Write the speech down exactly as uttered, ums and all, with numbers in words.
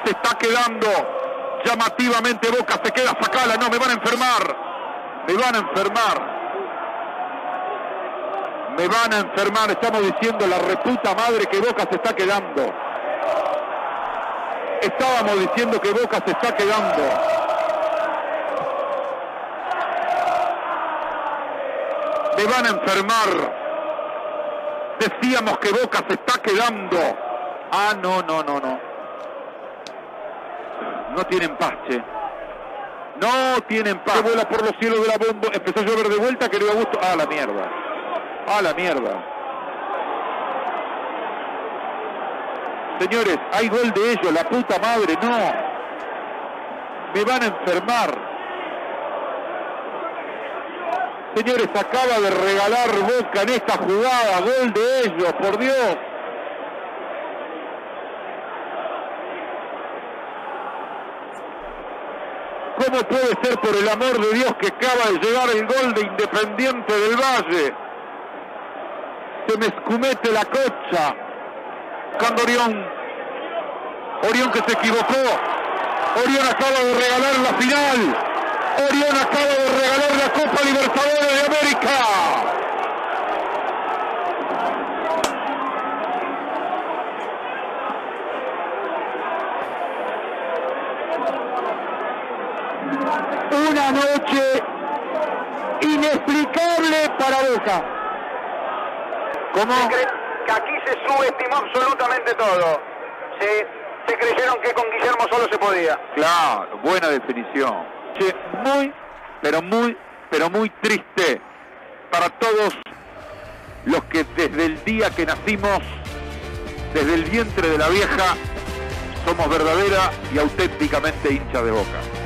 se está quedando llamativamente. Boca se queda, sacala, no, me van a enfermar. Me van a enfermar. Me van a enfermar, estamos diciendo la reputa madre que Boca se está quedando. Estábamos diciendo que Boca se está quedando. Me van a enfermar. Decíamos que Boca se está quedando. Ah, no, no, no, no. No tienen paz, che. No tienen paz. Se vuela por los cielos de la bomba. Empezó a llover de vuelta, que le iba a gusto. Ah, la mierda. Ah, la mierda. Señores, hay gol de ellos, la puta madre, no. Me van a enfermar. Señores, acaba de regalar Boca en esta jugada, gol de ellos, por Dios. ¿Cómo puede ser, por el amor de Dios, que acaba de llegar el gol de Independiente del Valle? Se me escumete la cocha. Cuando Orión, Orión que se equivocó. Orión acaba de regalar la final. Orión acaba de regalar la Copa Libertadores de América. Una noche inexplicable para Boca. ¿Cómo? Que aquí se subestimó absolutamente todo. Se, se creyeron que con Guillermo solo se podía. Claro, buena definición. Che, muy, pero muy, pero muy triste para todos los que desde el día que nacimos, desde el vientre de la vieja, somos verdadera y auténticamente hinchas de Boca.